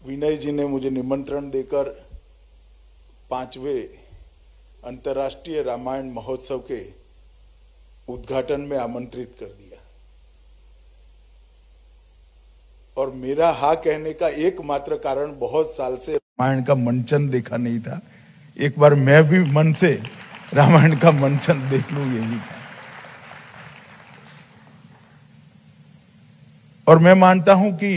विनय जी ने मुझे निमंत्रण देकर 5वें अंतर्राष्ट्रीय रामायण महोत्सव के उद्घाटन में आमंत्रित कर दिया और मेरा हाँ कहने का एकमात्र कारण बहुत साल से रामायण का मंचन देखा नहीं था। एक बार मैं भी मन से रामायण का मंचन देख लूं, यही था। और मैं मानता हूं कि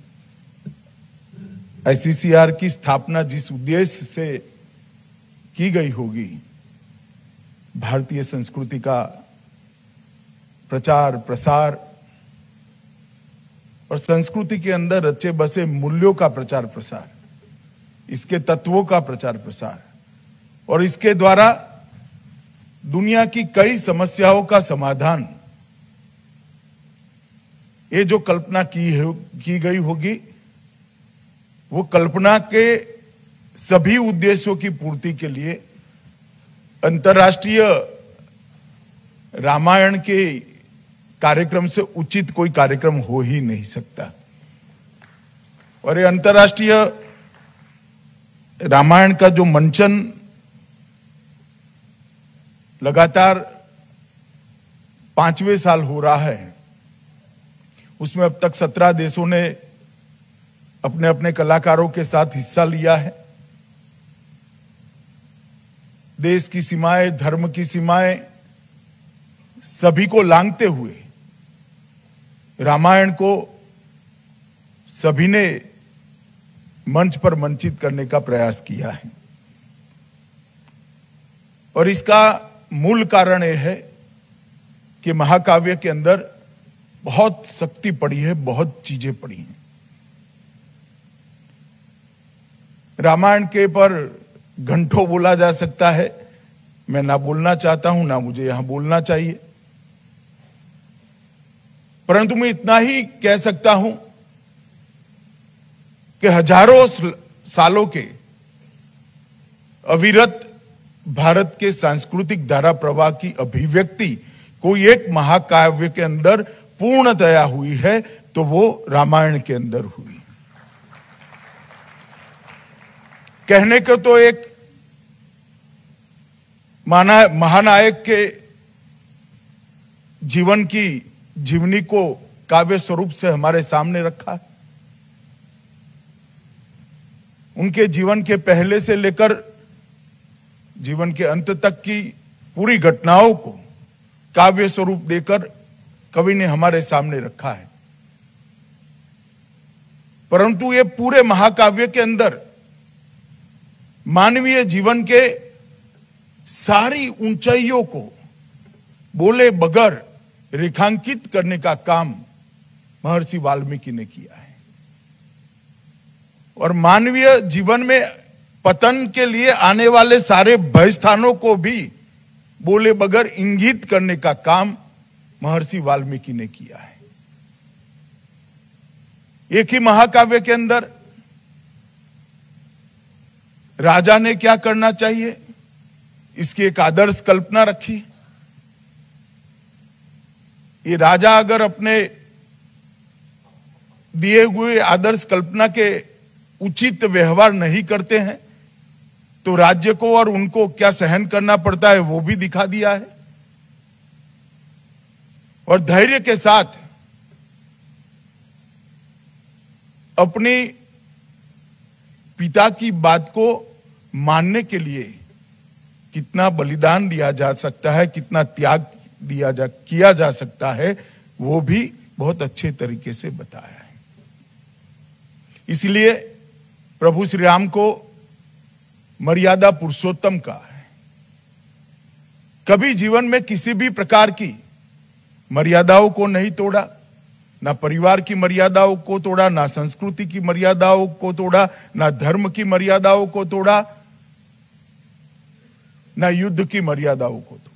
आईसीसीआर की स्थापना जिस उद्देश्य से की गई होगी, भारतीय संस्कृति का प्रचार प्रसार और संस्कृति के अंदर रचे बसे मूल्यों का प्रचार प्रसार, इसके तत्वों का प्रचार प्रसार और इसके द्वारा दुनिया की कई समस्याओं का समाधान, ये जो कल्पना की गई होगी, वो कल्पना के सभी उद्देश्यों की पूर्ति के लिए अंतर्राष्ट्रीय रामायण के कार्यक्रम से उचित कोई कार्यक्रम हो ही नहीं सकता। और ये अंतर्राष्ट्रीय रामायण का जो मंचन लगातार 5वें साल हो रहा है, उसमें अब तक 17 देशों ने अपने अपने कलाकारों के साथ हिस्सा लिया है। देश की सीमाएं, धर्म की सीमाएं सभी को लांघते हुए रामायण को सभी ने मंच पर मंचित करने का प्रयास किया है। और इसका मूल कारण यह है कि महाकाव्य के अंदर बहुत शक्ति पड़ी है, बहुत चीजें पड़ी हैं। रामायण के पर घंटों बोला जा सकता है, मैं ना बोलना चाहता हूं, ना मुझे यहां बोलना चाहिए, परंतु मैं इतना ही कह सकता हूं कि हजारों सालों के अविरत भारत के सांस्कृतिक धारा प्रवाह की अभिव्यक्ति कोई एक महाकाव्य के अंदर पूर्णतया हुई है तो वो रामायण के अंदर हुई। कहने को तो एक महानायक के जीवन की जीवनी को काव्य स्वरूप से हमारे सामने रखा, उनके जीवन के पहले से लेकर जीवन के अंत तक की पूरी घटनाओं को काव्य स्वरूप देकर कवि ने हमारे सामने रखा है। परंतु ये पूरे महाकाव्य के अंदर मानवीय जीवन के सारी ऊंचाइयों को बोले बगैर रेखांकित करने का काम महर्षि वाल्मीकि ने किया है। और मानवीय जीवन में पतन के लिए आने वाले सारे भय स्थानों को भी बोले बगैर इंगित करने का काम महर्षि वाल्मीकि ने किया है। एक ही महाकाव्य के अंदर राजा ने क्या करना चाहिए, इसकी एक आदर्श कल्पना रखी। ये राजा अगर अपने दिए हुए आदर्श कल्पना के उचित व्यवहार नहीं करते हैं तो राज्य को और उनको क्या सहन करना पड़ता है वो भी दिखा दिया है। और धैर्य के साथ अपने पिता की बात को मानने के लिए कितना बलिदान दिया जा सकता है, कितना त्याग किया जा सकता है, वो भी बहुत अच्छे तरीके से बताया है। इसलिए प्रभु श्री राम को मर्यादा पुरुषोत्तम कहा है। कभी जीवन में किसी भी प्रकार की मर्यादाओं को नहीं तोड़ा, ना परिवार की मर्यादाओं को तोड़ा, ना संस्कृति की मर्यादाओं को तोड़ा, ना धर्म की मर्यादाओं को तोड़ा, ना युद्ध की मर्यादाओं को तोड़ा।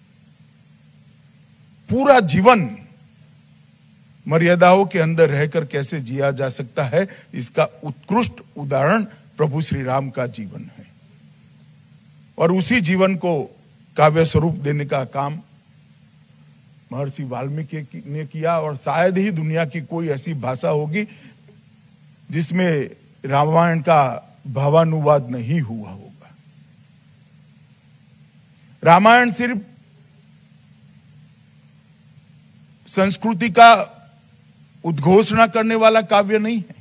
पूरा जीवन मर्यादाओं के अंदर रहकर कैसे जिया जा सकता है, इसका उत्कृष्ट उदाहरण प्रभु श्री राम का जीवन है। और उसी जीवन को काव्य स्वरूप देने का काम महर्षि वाल्मीकि ने किया। और शायद ही दुनिया की कोई ऐसी भाषा होगी जिसमें रामायण का भावानुवाद नहीं हुआ होगा। रामायण सिर्फ संस्कृति का उद्घोषणा करने वाला काव्य नहीं है,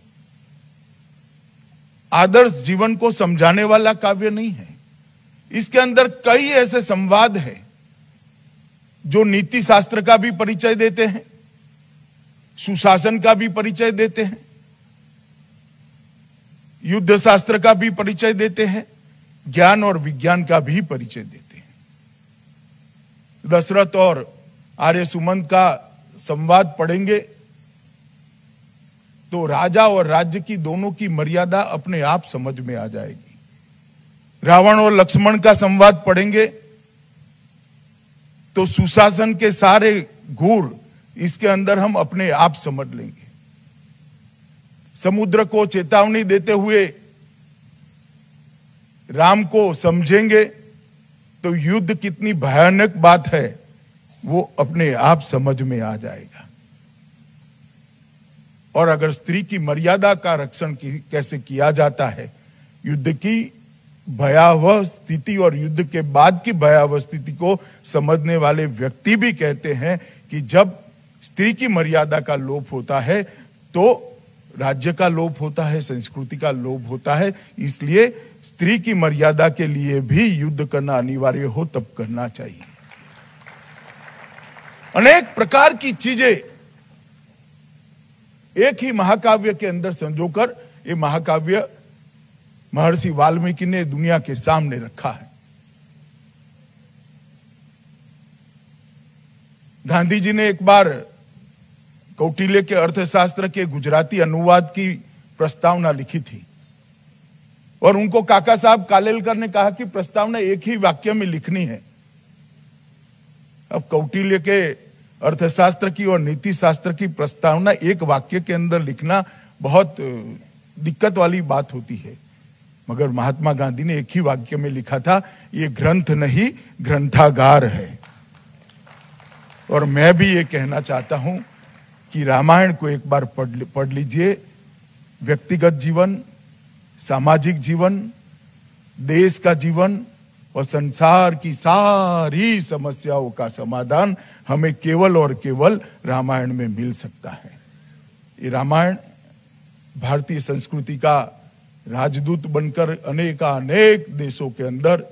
आदर्श जीवन को समझाने वाला काव्य नहीं है। इसके अंदर कई ऐसे संवाद हैं जो नीति शास्त्र का भी परिचय देते हैं, सुशासन का भी परिचय देते हैं, युद्ध शास्त्र का भी परिचय देते हैं, ज्ञान और विज्ञान का भी परिचय देते हैं। दशरथ और आर्य सुमंत का संवाद पढ़ेंगे तो राजा और राज्य की दोनों की मर्यादा अपने आप समझ में आ जाएगी। रावण और लक्ष्मण का संवाद पढ़ेंगे तो सुशासन के सारे गुण इसके अंदर हम अपने आप समझ लेंगे। समुद्र को चेतावनी देते हुए राम को समझेंगे तो युद्ध कितनी भयानक बात है वो अपने आप समझ में आ जाएगा। और अगर स्त्री की मर्यादा का रक्षण कैसे किया जाता है, युद्ध की भयावह स्थिति और युद्ध के बाद की भयावह स्थिति को समझने वाले व्यक्ति भी कहते हैं कि जब स्त्री की मर्यादा का लोप होता है तो राज्य का लोप होता है, संस्कृति का लोप होता है। इसलिए स्त्री की मर्यादा के लिए भी युद्ध करना अनिवार्य हो तब करना चाहिए। अनेक प्रकार की चीजें एक ही महाकाव्य के अंदर संजोकर ये महाकाव्य महर्षि वाल्मीकि ने दुनिया के सामने रखा है। गांधी जी ने एक बार कौटिल्य के अर्थशास्त्र के गुजराती अनुवाद की प्रस्तावना लिखी थी और उनको काका साहब कालेलकर ने कहा कि प्रस्तावना एक ही वाक्य में लिखनी है। अब कौटिल्य के अर्थशास्त्र की और नीति शास्त्र की प्रस्तावना एक वाक्य के अंदर लिखना बहुत दिक्कत वाली बात होती है, मगर महात्मा गांधी ने एक ही वाक्य में लिखा था, ये ग्रंथ नहीं ग्रंथागार है। और मैं भी ये कहना चाहता हूं कि रामायण को एक बार पढ़ लीजिए। व्यक्तिगत जीवन, सामाजिक जीवन, देश का जीवन और संसार की सारी समस्याओं का समाधान हमें केवल और केवल रामायण में मिल सकता है। ये रामायण भारतीय संस्कृति का राजदूत बनकर अनेक देशों के अंदर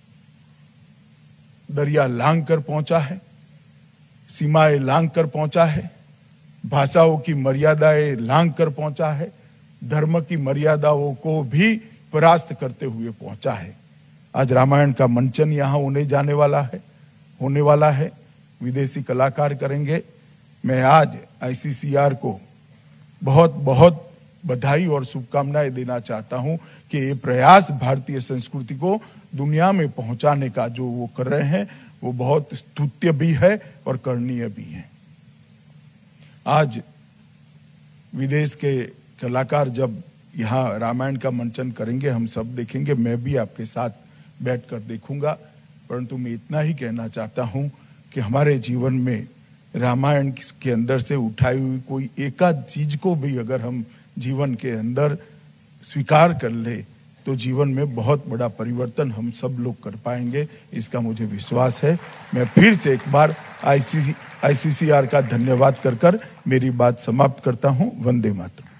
दरिया लांग कर पहुंचा है, सीमाएं लांग कर पहुंचा है, भाषाओं की मर्यादाएं लांग कर पहुंचा है, धर्म की मर्यादाओं को भी परास्त करते हुए पहुंचा है। आज रामायण का मंचन यहां होने वाला है। विदेशी कलाकार करेंगे। मैं आज आईसीसीआर को बहुत बहुत बधाई और शुभकामनाएं देना चाहता हूं कि ये प्रयास भारतीय संस्कृति को दुनिया में पहुंचाने का जो वो कर रहे हैं वो बहुत स्तुत्य भी है और करणीय भी है। आज विदेश के कलाकार जब यहाँ रामायण का मंचन करेंगे हम सब देखेंगे, मैं भी आपके साथ बैठकर देखूंगा। परंतु मैं इतना ही कहना चाहता हूं कि हमारे जीवन में रामायण के अंदर से उठाई हुई कोई एकाध चीज को भी अगर हम जीवन के अंदर स्वीकार कर ले तो जीवन में बहुत बड़ा परिवर्तन हम सब लोग कर पाएंगे, इसका मुझे विश्वास है। मैं फिर से एक बार आईसीसीआर का धन्यवाद कर मेरी बात समाप्त करता हूं। वंदे मातरम।